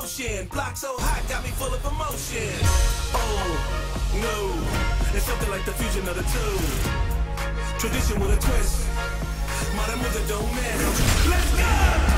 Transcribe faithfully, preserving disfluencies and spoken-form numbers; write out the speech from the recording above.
motion. Block so hot, got me full of emotion. Oh, no, it's something like the fusion of the two. Tradition with a twist. Modern moves that don't miss. Let's go!